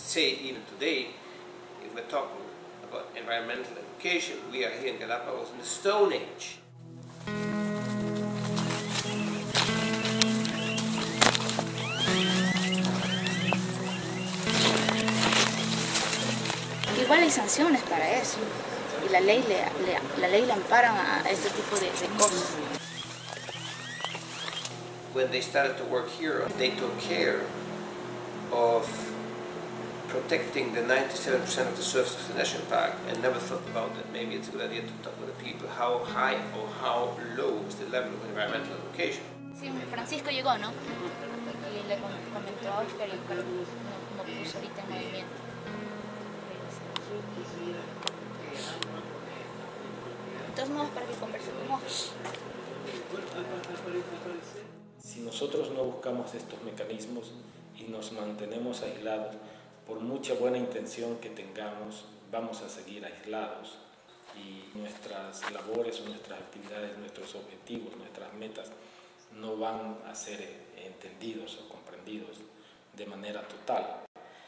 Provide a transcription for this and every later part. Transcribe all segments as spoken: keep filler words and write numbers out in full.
say even today, if we're talking about environmental education, we are here in Galapagos in the Stone Age. Igual hay sanciones para eso y la ley le, le, la ley le ampara a este tipo de, de cosas. When they started to work here, they took care of protecting the ninety-seven percent of the surface of the national park and never thought about that. Maybe it's a good idea to talk with the people how high or how low is the level of environmental education. Sí, Francisco llegó, ¿no? Y le comentó a Oscar y Oscar no, no puso ahorita en movimiento. De todos modos, para que conversemos. Si nosotros no buscamos estos mecanismos y nos mantenemos aislados, por mucha buena intención que tengamos, vamos a seguir aislados y nuestras labores, nuestras actividades, nuestros objetivos, nuestras metas no van a ser entendidos o comprendidos de manera total.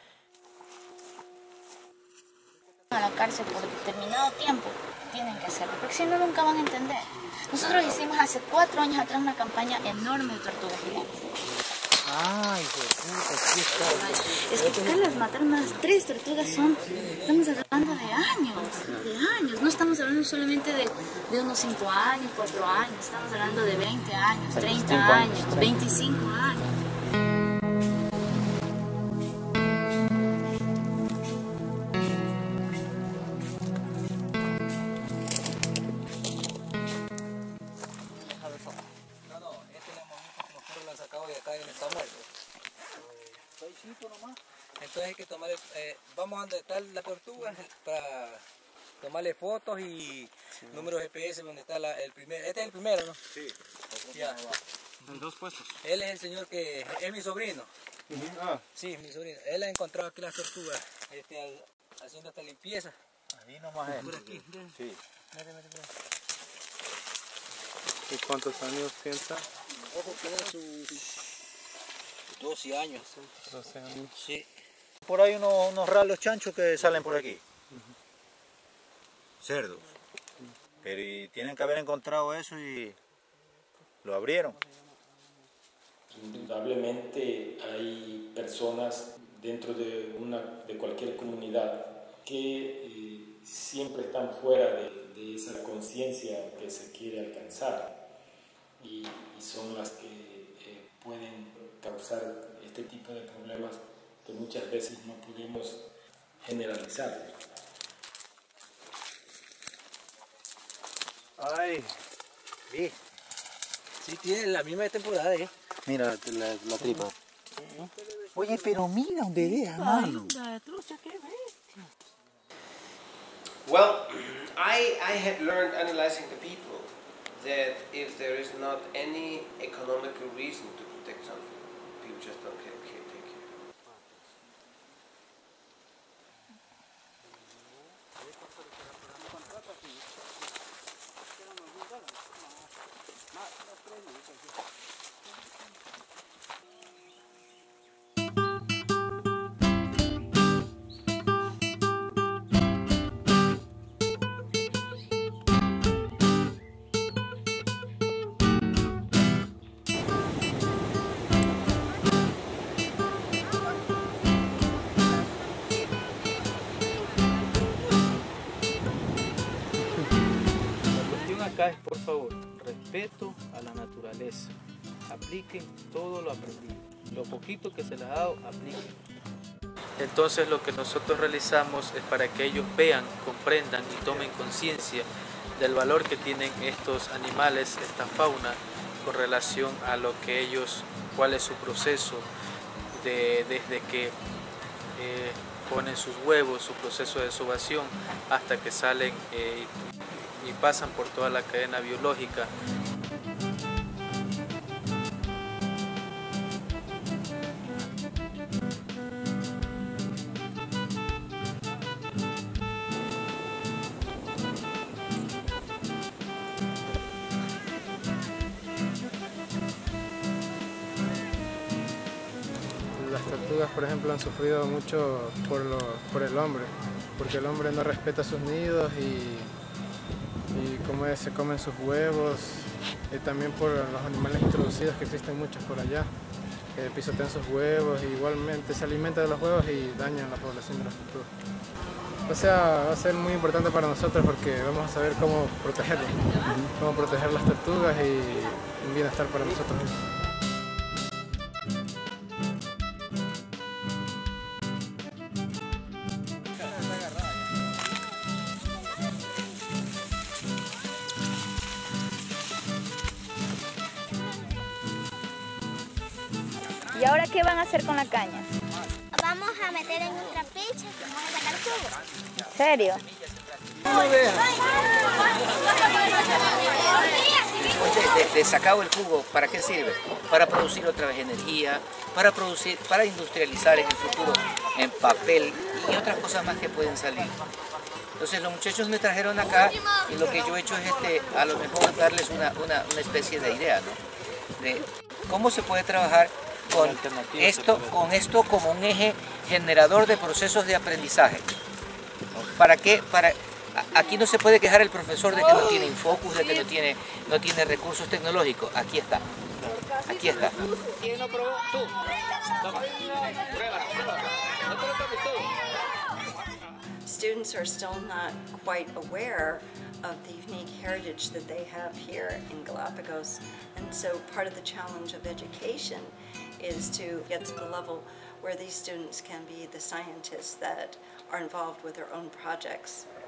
A la cárcel por determinado tiempo tienen que hacerlo, porque si no nunca van a entender. Nosotros hicimos hace cuatro años atrás una campaña enorme de tortugas gigantes. Ay, hijo de puta, aquí está. Es que Carlos, matar unas tres tortugas son, estamos hablando de años, de años. No estamos hablando solamente de, de unos cinco años, cuatro años, estamos hablando de veinte años, treinta años, veinticinco años. Entonces hay que tomarle, eh, vamos a donde está la tortuga para tomarle fotos y sí. Números G P S donde está la, el primero. Este es el primero, ¿no? Sí. Ya. En dos puestos. Él es el señor que es mi sobrino. Uh-huh. Ah. Sí, mi sobrino. Él ha encontrado aquí las tortugas, este, al, haciendo esta limpieza. Ahí nomás es. Por aquí. Sí. Mire, mire, mire. ¿Y cuántos años piensa? Ojo, tiene sus doce años. doce años. Sí. Por ahí unos, unos ralos chanchos que salen por aquí. Uh-huh. Cerdos. Pero y tienen que haber encontrado eso y lo abrieron. Indudablemente hay personas dentro de, una, de cualquier comunidad que eh, siempre están fuera de, de esa conciencia que se quiere alcanzar y, y son las que eh, pueden causar este tipo de problemas que muchas veces no podemos generalizar. Ay, sí, sí tiene la misma temporada, ¿eh? Mira la, la tripa. Uh-huh. Oye, pero mira un bebé, hermano. Well, I, I had learned analyzing the people that if there is not any economical reason to protect something, people just don't care, care, take care. Es, por favor, respeto a la naturaleza. Apliquen todo lo aprendido. Lo poquito que se les ha dado, apliquen. Entonces lo que nosotros realizamos es para que ellos vean, comprendan y tomen conciencia del valor que tienen estos animales, esta fauna, con relación a lo que ellos, cuál es su proceso de, desde que eh, ponen sus huevos, su proceso de desovación, hasta que salen eh, y pasan por toda la cadena biológica. Las tortugas, por ejemplo, han sufrido mucho por, lo, por el hombre, porque el hombre no respeta sus nidos y, y como es, se comen sus huevos, y también por los animales introducidos que existen muchos por allá, que pisotean sus huevos, e igualmente se alimentan de los huevos y dañan la población de las tortugas. O sea, va a ser muy importante para nosotros porque vamos a saber cómo protegerlos, cómo proteger las tortugas y un bienestar para nosotros mismos. ¿Y ahora qué van a hacer con la caña? Vamos a meter en un trapiche y vamos a sacar jugo. ¿En serio? Oye, de, de sacado el jugo, ¿para qué sirve? Para producir otra vez energía, para producir, para industrializar en el futuro en papel y otras cosas más que pueden salir. Entonces los muchachos me trajeron acá y lo que yo he hecho es este, a lo mejor darles una, una, una especie de idea, ¿no? De cómo se puede trabajar con esto, con esto como un eje generador de procesos de aprendizaje. ¿Para qué? Para, aquí no se puede quejar el profesor de que no tiene focus, de que no tiene, no tiene recursos tecnológicos. Aquí está. Aquí está. ¿Quién lo probó? Tú. Toma. Pruébalo, pruébalo. No te lo tomes tú. Students are still not quite aware of the unique heritage that they have here in Galapagos. And so part of the challenge of education is to get to the level where these students can be the scientists that are involved with their own projects.